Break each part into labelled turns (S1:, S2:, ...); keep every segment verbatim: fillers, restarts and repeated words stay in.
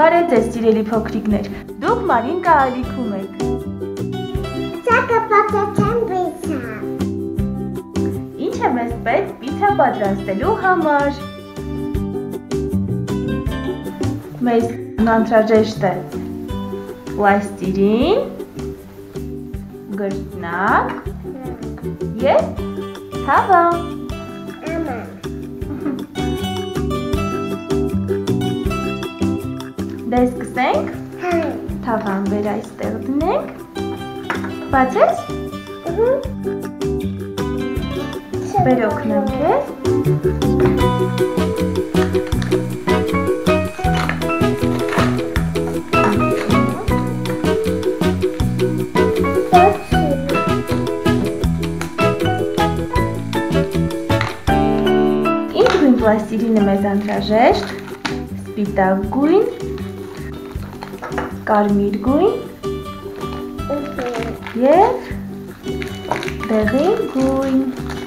S1: Բարև ձեզ սիրելի փոքրիկներ, դուք Մարինկա ալիքում եք։
S2: Սակը պատրաստեմ պիցա։
S1: Ինչ է մեզ պետք պիցա պատրաստելու համար։ Մեզ անհրաժեշտ է պլաստիլին, գրտնակ և թավա։ Դե սկսենք, թավան վեր այստեղ դնենք, բացես, վեր օգնեմ քեզ, ինչ գույն պլաստիլինը մեզ անհրաժեշտ, սպիտակ գույն, կարմիր գույն և դեղին գույն։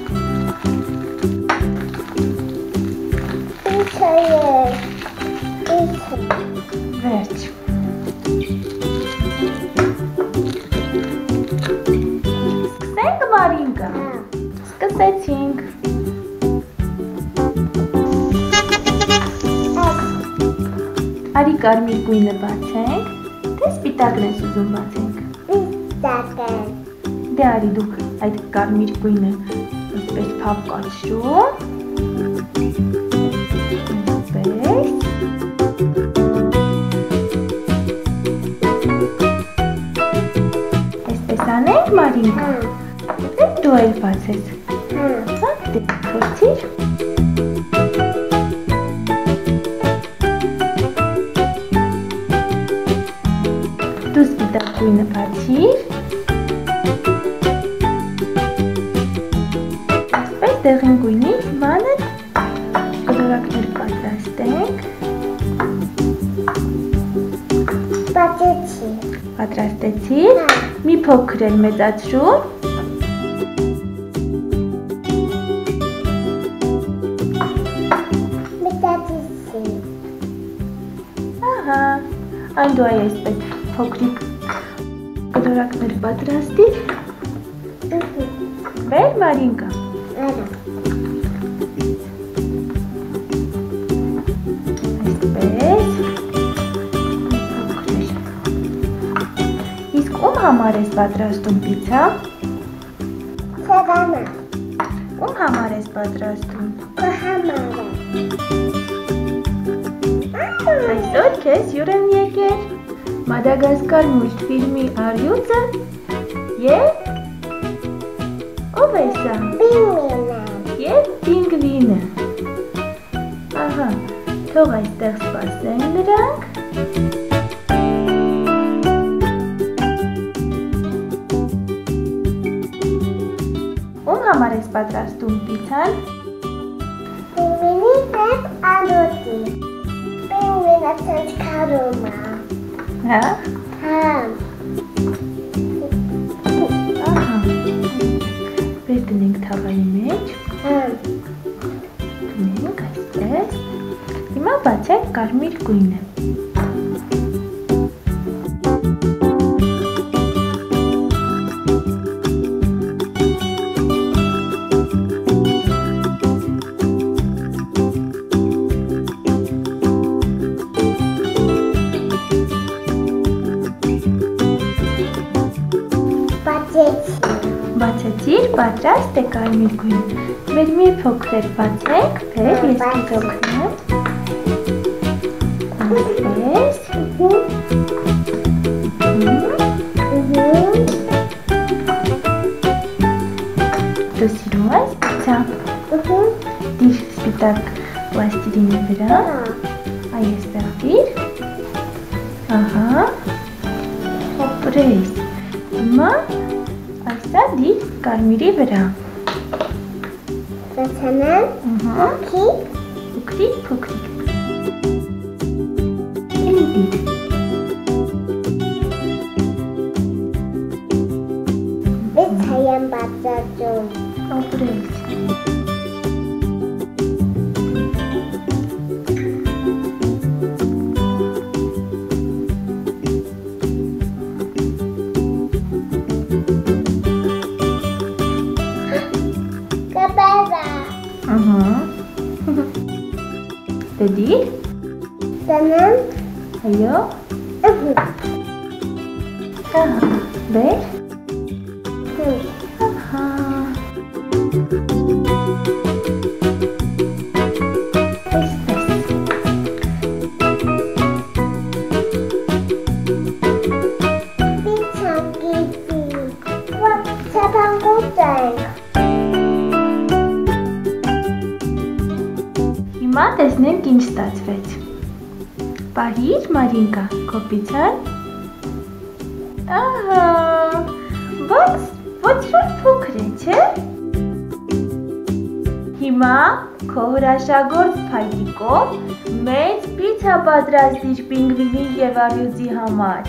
S2: Պիցա է, պիցա։
S1: Վերջ։ Սկսենք Մարինկա։ Սկսեցինք։ Արի կարմիր գույնը բացենք, թե սպիտակն ես ուզում բացենք։
S2: Սպիտակն։
S1: Դե արի դուք այդ կարմիր գույնը այսպես փավ կացրու։ Այսպես։ Այսպես անենք Մարինկա։ Դե դու էլ բացես։ Հա, դե փորձիր։ Դու սպիտակ գույնը բացիր, այսպես դեղին գույնի մանր կլորակներ պատրաստենք,
S2: Պատեցի։
S1: պատրաստեցիր, մի փոքր էլ մեծացրու,
S2: Մտածեցի։
S1: ահա, այն դու այ այսպես փոքրիկ կլորակներ պատրաստիր, վեր Մարինկա,
S2: Արա։
S1: այսպես, իսկ ում համար ես պատրաստում պիցա,
S2: Սեղանը։
S1: ում համար ես պատրաստում,
S2: Կհամարը։
S1: այսօր քեզ հյուր եմ եկել, Մադագասկար մուլտֆիլմի առյուծը և ով է սա,
S2: Պինգվինը։
S1: և պինգվինը, ահա, թող այստեղ սպասեն նրանք, ում համար ես պատրաստում պիցան,
S2: Պինգվինի հետ առոտի։ Պինգվինը ցած կարում է։
S1: հա,
S2: Հա։
S1: ահա, վեր դնենք թավայի մեջ,
S2: Հա։
S1: դնենք այսպես, հիմա բացենք կարմիր գույնը, բացեցիր, պատրաստ է կարմիր գույնը, մեր մի փոքր բացենք, վեր ես քեզ օգնեմ, այսպես, դու սիրում ես պիցա, դիր սպիտակ պլաստիլինի վրա, այ այստեղ դիր, ահա, հոպրես, հիմա այսա դիր կարմիրի վրա,
S2: Սացանան, փոքրիկ,
S1: փոքրիկ, փոքրիկ, էլի դիր,
S2: պիցա եմ պատրաստում։
S1: հոպրես, դիր։
S2: Դնեմ։
S1: Այո։ Ահա, բեր։ Ահա։ Հիմա տեսնենք ինչ ստացվեց։ Պահիր, Մարինկա, քո պիցան։ Ահա, բայց ոչ որ փոքր է, չէ՞։ Հիմա քո հրաշագործ փայտիկով մեծ պիցա պատրաստիր պինգվինի և առյուծի համար։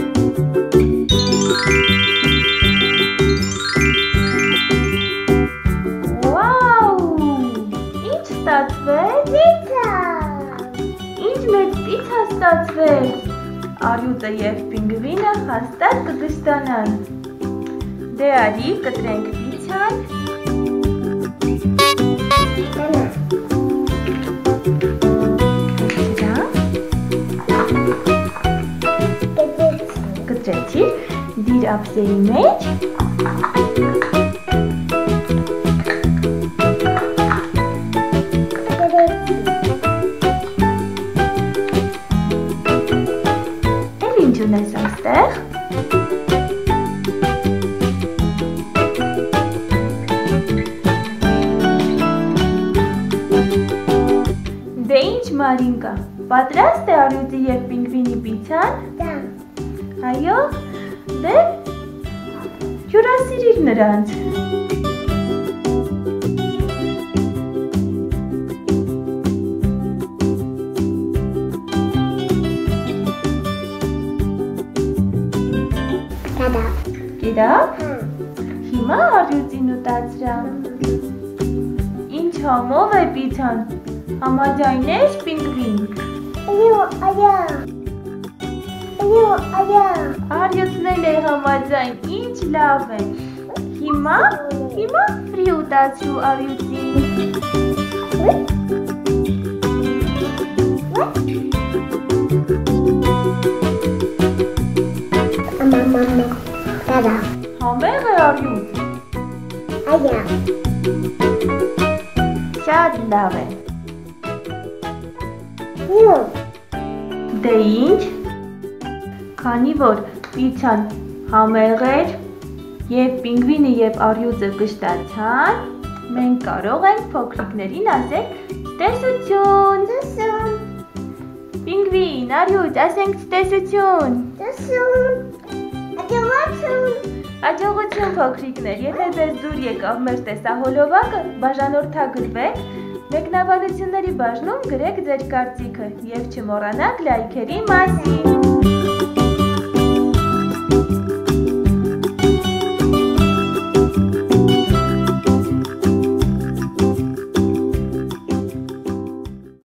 S1: Ստացվեց։
S2: Պիցա։
S1: Ինչ մեծ պիցա ստացվեց։ Առյուծը և պինգվինը հաստատ կգստանան։ Դե արի կտրենք պիցան։ Կտրեցիր, դիր ափսեի մեջ։ Ունես այստեղ։ Դե ինչ Մարինկա, պատրաստ է առյուծի և պինգվինի պիցան։
S2: Դա։
S1: Այո, դե հյուրասիրիր նրանց։ Գիտավ։ Հիմա առյուծին ուտացրամ։ Ինչ համով է պիցան։ Համաձայն ես պինգվին։
S2: Այո, այո։ Այո, այո։
S1: Առյուծն էլ է համաձայն, ինչ լավ է։ Հիմա, հիմա ֆրի ուտացրու առյուծին։
S2: Մամա, դադա։
S1: Համեղ է առյուծ։
S2: Այո։
S1: Շատ լավ է։
S2: Նո։
S1: Դե ինչ, քանի որ պիցան համեղ էր և պինգվինը և առյուծը կշտացան, մենք կարող ենք փոքրիկներին ասել տեսություն։
S2: Տեսություն։
S1: Պինգվին, առյուծ, ասենք տեսություն։
S2: Տեսություն։ Աջողություն։
S1: Աջողություն փոքրիկներ, եթե ձեզ դուր եկավ մեր տեսահոլովակը, բաժանորդագրվեք, մեկնաբանությունների բաժնում գրեք ձեր կարծիքը և չմոռանաք լայքերի մասին։